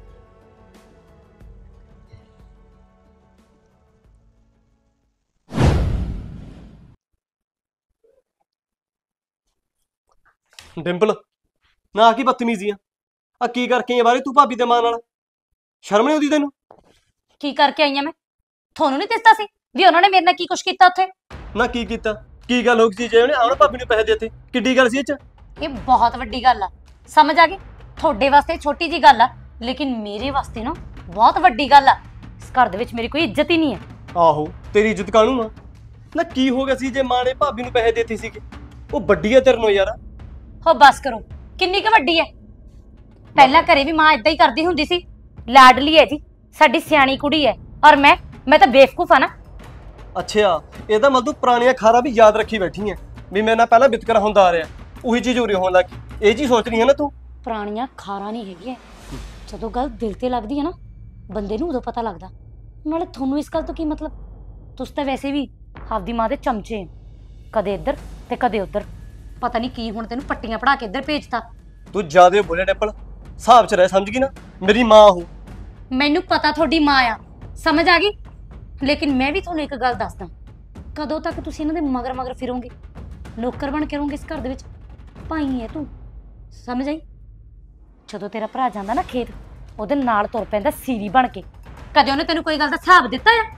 G: ਡਿੰਪਲ, ਨਾ ਕੀ ਬਦਤਮੀਜ਼ੀ ਆ ਆ ਕੀ ਕਰਕੇ ਆਈ ਬਾਰੇ ਤੂੰ ਭਾਬੀ ਦੇ ਮਾਂ ਨਾਲ? ਸ਼ਰਮ ਨਹੀਂ ਆਉਂਦੀ ਤੈਨੂੰ?
D: ਕੀ ਕਰਕੇ ਆਈ ਆ ਮੈਂ? ਤੁਹਾਨੂੰ ਨਹੀਂ ਦਿਸਦਾ ਸੀ ਵੀ ਉਹਨਾਂ ਨੇ ਮੇਰੇ ਨਾਲ ਕੀ ਕੁਛ ਕੀਤਾ ਉੱਥੇ?
G: ਨਾ ਕੀ ਕੀਤਾ? ਕੀ ਗੱਲ ਹੋ ਗਈ ਜੇ ਉਹਨੇ ਆਉਣ ਭਾਬੀ ਨੂੰ ਪੈਸੇ ਦੇਤੇ? ਕਿੱਡੀ ਗੱਲ ਸੀ ਇਹ ਚ?
D: ਇਹ ਬਹੁਤ ਵੱਡੀ ਗੱਲ ਆ, ਸਮਝ ਆ ਗਈ? ਤੁਹਾਡੇ ਵਾਸਤੇ ਛੋਟੀ ਜੀ ਗੱਲ ਆ, ਲੇਕਿਨ ਮੇਰੇ ਵਾਸਤੇ ਨਾ ਬਹੁਤ ਵੱਡੀ ਗੱਲ ਆ। ਇਸ ਘਰ ਦੇ ਵਿੱਚ ਮੇਰੀ ਕੋਈ ਇੱਜ਼ਤ ਹੀ ਨਹੀਂ ਹੈ।
G: ਆਹੋ, ਤੇਰੀ ਇੱਜ਼ਤ ਕਾਹਨੂੰ ਆ? ਨਾ ਕੀ ਹੋ ਗਿਆ ਸੀ ਜੇ ਮਾਂ ਨੇ ਭਾਬੀ ਨੂੰ ਪੈਸੇ ਦੇਤੇ ਸੀਗੇ? ਉਹ ਵੱਡੀ ਆ ਤੇਰੇ ਨੂੰ ਯਾਰ।
D: ਹੋ ਬਸ ਕਰੋ, ਕਿੰਨੀ ਕੁ ਵੱਡੀ ਹੈ? ਪਹਿਲਾਂ ਘਰੇ ਵੀ ਮਾਂ ਇਦਾਂ ਹੀ ਕਰਦੀ ਹੁੰਦੀ ਸੀ। ਲਾਡਲੀ ਹੈ ਜੀ, ਸਾਡੀ ਸਿਆਣੀ ਕੁੜੀ ਹੈ। ਔਰ ਮੈਂ ਮੈਂ ਤਾਂ ਬੇਵਕੂਫ ਆ ਨਾ।
G: ਅੱਛਾ, ਇਹਦਾ ਮਤਲਬ ਤੂੰ ਪੁਰਾਣੀਆਂ ਖਾਰਾਂ ਵੀ ਯਾਦ ਰੱਖੀ ਬੈਠੀ ਐ ਵੀ ਮੇਰੇ ਨਾਲ ਪਹਿਲਾਂ ਵਿਤਕਰਾ ਹੁੰਦਾ ਆ ਰਿਹਾ, ਉਹੀ ਚੀਜ਼ ਉਰੇ ਹੋਣ ਲੱਗੀ। ਇਹ ਚੀਜ਼ ਸੋਚ ਰਹੀ ਹੈ ਨਾ ਤੂੰ?
D: ਪੁਰਾਣੀਆਂ ਖਾਰਾਂ ਨਹੀਂ ਹੈਗੀਆਂ। ਜਦੋਂ ਗੱਲ ਦਿਲ ਤੇ ਲੱਗਦੀ ਹੈ ਨਾ, ਬੰਦੇ ਨੂੰ ਉਦੋਂ ਪਤਾ ਲੱਗਦਾ। ਨਾਲੇ ਤੁਹਾਨੂੰ ਇਸ ਗੱਲ ਤੋਂ ਕੀ ਮਤਲਬ? ਤੁਸੀਂ ਤਾਂ ਵੈਸੇ ਵੀ ਆਪਦੀ ਮਾਂ ਦੇ ਚਮਚੇ ਹੋ, ਕਦੇ ਇੱਧਰ ਤੇ ਕਦੇ ਉੱਧਰ। ਪਤਾ ਨਹੀਂ ਕੀ ਹੁਣ ਤੈਨੂੰ ਪੱਟੀਆਂ ਪੜਾ ਕੇ ਇੱਧਰ ਭੇਜਤਾ।
G: ਤੂੰ ਜ਼ਿਆਦਾ ਬੋਲਿਆ ਡਿੰਪਲ, ਹਿਸਾਬ 'ਚ ਰਹਿ, ਸਮਝ ਗਈ ਨਾ? ਮੇਰੀ ਮਾਂ ਉਹ।
D: ਮੈਨੂੰ ਪਤਾ ਤੁਹਾਡੀ ਮਾਂ ਆ, ਸਮਝ ਆ ਗਈ। ਲੇਕਿਨ ਮੈਂ ਵੀ ਤੁਹਾਨੂੰ ਇੱਕ ਗੱਲ ਦੱਸਦਾ, ਕਦੋਂ ਤੱਕ ਤੁਸੀਂ ਇਹਨਾਂ ਦੇ ਮਗਰ ਮਗਰ ਫਿਰੋਗੇ? ਨੌਕਰ ਬਣ ਕੇ ਰਹੋਗੇ ਇਸ ਘਰ ਦੇ ਵਿੱਚ? ਭਾਈ ਹੈ ਤੂੰ, ਸਮਝ ਆਈ? ਜਦੋਂ ਤੇਰਾ ਭਰਾ ਜਾਂਦਾ ਨਾ ਖੇਤ, ਉਹਦੇ ਨਾਲ ਤੁਰ ਪੈਂਦਾ ਸੀਰੀ ਬਣ ਕੇ। ਕਦੇ ਉਹਨੇ ਤੈਨੂੰ ਕੋਈ ਗੱਲ ਦਾ ਹਿਸਾਬ ਦਿੱਤਾ ਆ?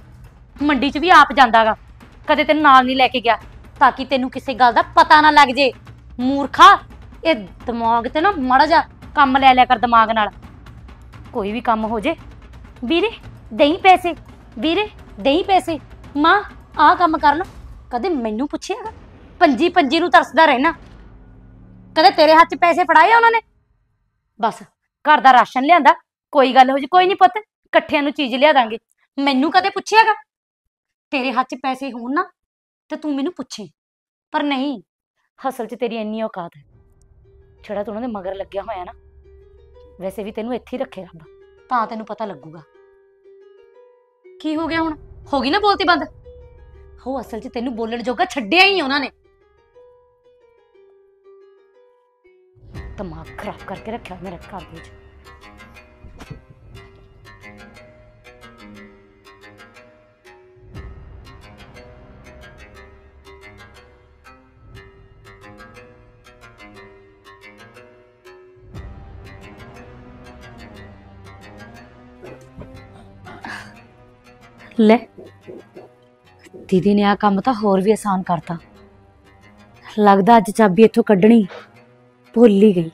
D: ਮੰਡੀ 'ਚ ਵੀ ਆਪ ਜਾਂਦਾਗਾ, ਕਦੇ ਤੈਨੂੰ ਨਾਲ ਨਹੀਂ ਲੈ ਕੇ ਗਿਆ, ਤਾਂ ਕਿ ਤੈਨੂੰ ਕਿਸੇ ਗੱਲ ਦਾ ਪਤਾ ਨਾ ਲੱਗ ਜੇ। ਮੂਰਖਾ, ਇਹ ਦਿਮਾਗ ਤੇ ਨਾ ਮਾੜਾ ਜਿਹਾ ਕੰਮ ਲੈ ਲਿਆ ਕਰ ਦਿਮਾਗ ਨਾਲ। ਕੋਈ ਵੀ ਕੰਮ ਹੋ ਜੇ, ਵੀਰੇ ਦੇਈ ਪੈਸੇ, ਵੀਰੇ ਦੇਈ ਪੈਸੇ, ਮਾਂ ਆਹ ਕੰਮ ਕਰ ਲਾ। ਕਦੇ ਮੈਨੂੰ ਪੁੱਛਿਆ? ਪੰਜੀ ਪੰਜੀ ਨੂੰ ਤਰਸਦਾ ਰਹਿਣਾ। ਕਦੇ ਤੇਰੇ ਹੱਥ 'ਚ ਪੈਸੇ ਫੜਾਏ ਉਹਨਾਂ ਨੇ? ਬਸ ਘਰ ਦਾ ਰਾਸ਼ਨ ਲਿਆਂਦਾ, ਕੋਈ ਗੱਲ ਹੋ ਜੇ, ਕੋਈ ਨਹੀਂ ਪੁੱਤ, ਇਕੱਠਿਆਂ ਨੂੰ ਚੀਜ਼ ਲਿਆ ਦਾਂਗੇ। ਮੈਨੂੰ ਕਦੇ ਪੁੱਛਿਆਗਾ? ਤੇਰੇ ਹੱਥ 'ਚ ਪੈਸੇ ਹੋਣ ਨਾ ਤੇ ਤੂੰ ਮੈਨੂੰ ਪੁੱਛੇ, ਪਰ ਨਹੀਂ। ਅਸਲ 'ਚ ਤੇਰੀ ਇੰਨੀ ਔਕਾਤ ਹੈ, ਜਿਹੜਾ ਤੂੰ ਉਹਨਾਂ ਦੇ ਮਗਰ ਲੱਗਿਆ ਹੋਇਆ ਨਾ। ਵੈਸੇ ਵੀ ਤੈਨੂੰ ਇੱਥੇ ਹੀ ਰੱਖੇ ਰੱਬ, ਤਾਂ ਤੈਨੂੰ ਪਤਾ ਲੱਗੂਗਾ। ਕੀ ਹੋ ਗਿਆ ਹੁਣ? ਹੋ ਗਈ ਨਾ ਬੋਲਤੀ ਬੰਦ? ਹੋ ਅਸਲ 'ਚ ਤੈਨੂੰ ਬੋਲਣ ਜੋਗਾ ਛੱਡਿਆ ਹੀ ਉਹਨਾਂ ਨੇ। ਦਿਮਾਗ ਖਰਾਬ ਕਰਕੇ ਰੱਖਿਆ ਮੇਰੇ ਘਰ ਦੇ ਵਿੱਚ। ਲੈ, ਦੀਦੀ ਨੇ ਆ ਕੰਮ ਤਾਂ ਹੋਰ ਵੀ ਆਸਾਨ ਕਰਤਾ। ਲੱਗਦਾ ਅੱਜ ਚਾਬੀ ਇੱਥੋਂ ਕੱਢਣੀ ਭੁੱਲ ਹੀ ਗਈ।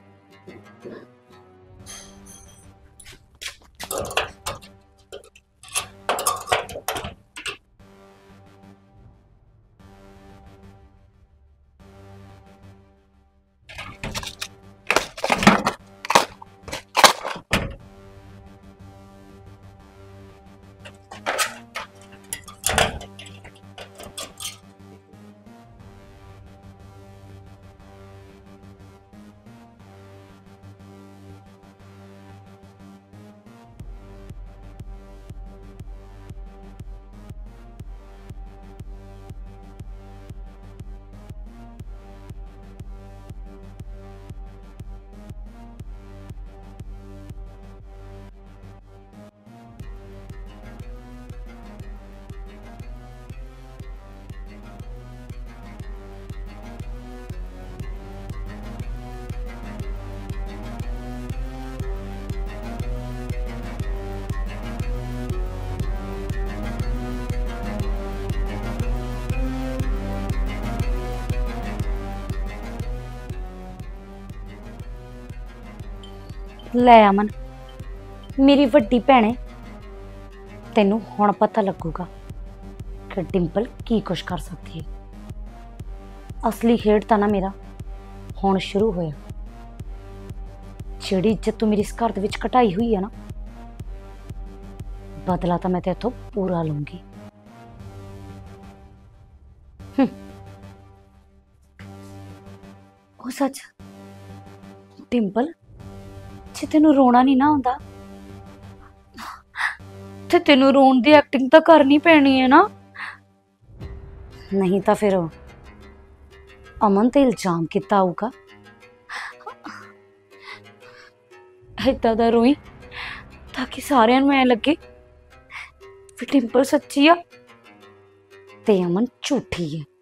D: ਲੈ ਅਮਨ, ਮੇਰੀ ਵੱਡੀ ਭੈਣੇ, ਤੈਨੂੰ ਹੁਣ ਪਤਾ ਲੱਗੂਗਾ ਕਿ ਡਿੰਪਲ ਕੀ ਕੁਛ ਕਰ ਸਕਦੀ ਹੈ। ਅਸਲੀ ਖੇਡ ਤਾਂ ਨਾ ਮੇਰਾ ਹੁਣ ਸ਼ੁਰੂ ਹੋਇਆ। ਜਿਹੜੀ ਇੱਜ਼ਤ ਤੂੰ ਮੇਰੀ ਇਸ ਘਰ ਦੇ ਵਿੱਚ ਘਟਾਈ ਹੋਈ ਹੈ ਨਾ, ਬਦਲਾ ਤਾਂ ਮੈਂ ਤੇ ਇੱਥੋਂ ਪੂਰਾ ਲੂੰਗੀ। ਹੂੰ। ਉਹ ਸੱਚ ਡਿੰਪਲ, ਜੇ ਤੈਨੂੰ ਰੋਣਾ ਨਹੀਂ ਨਾ ਆਉਂਦਾ ਤੇ ਤੈਨੂੰ ਰੋਣ ਦੀ ਐਕਟਿੰਗ ਤਾਂ ਕਰਨੀ ਪੈਣੀ ਹੈ ਨਾ, ਨਹੀਂ ਤਾਂ ਫਿਰ ਅਮਨ ਤੇ ਇਲਜ਼ਾਮ ਕੀਤਾ ਆਊਗਾ। ਏਦਾਂ ਦਾ ਰੋਈ ਤਾਂ ਕਿ ਸਾਰਿਆਂ ਨੂੰ ਐ ਲੱਗੇ ਵੀ ਡਿੰਪਲ ਸੱਚੀ ਆ ਤੇ ਅਮਨ ਝੂਠੀ ਹੈ।